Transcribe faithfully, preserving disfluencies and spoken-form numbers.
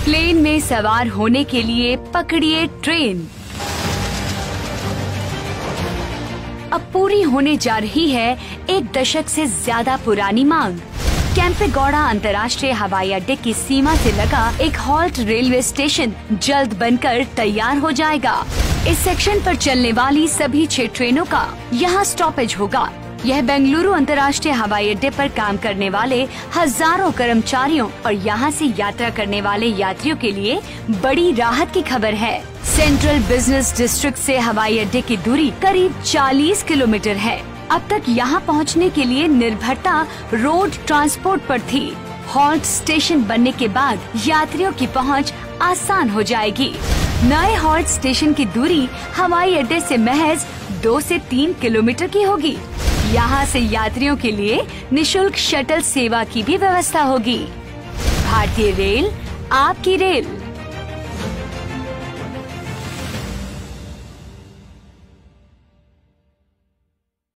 Plane में सवार होने के लिए पकड़िए ट्रेन। अब पूरी होने जा रही है एक दशक से ज्यादा पुरानी मांग। केम्पेगौड़ा अंतर्राष्ट्रीय हवाई अड्डे की सीमा से लगा एक हॉल्ट रेलवे स्टेशन जल्द बनकर तैयार हो जाएगा। इस सेक्शन पर चलने वाली सभी छह ट्रेनों का यहाँ स्टॉपेज होगा। यह बेंगलुरु अंतर्राष्ट्रीय हवाई अड्डे पर काम करने वाले हजारों कर्मचारियों और यहाँ से यात्रा करने वाले यात्रियों के लिए बड़ी राहत की खबर है। सेंट्रल बिजनेस डिस्ट्रिक्ट से हवाई अड्डे की दूरी करीब चालीस किलोमीटर है। अब तक यहाँ पहुँचने के लिए निर्भरता रोड ट्रांसपोर्ट पर थी। हॉल्ट स्टेशन बनने के बाद यात्रियों की पहुँच आसान हो जाएगी। नए हॉल्ट स्टेशन की दूरी हवाई अड्डे से महज दो से तीन किलोमीटर की होगी। यहाँ से यात्रियों के लिए निशुल्क शटल सेवा की भी व्यवस्था होगी। भारतीय रेल, आपकी रेल।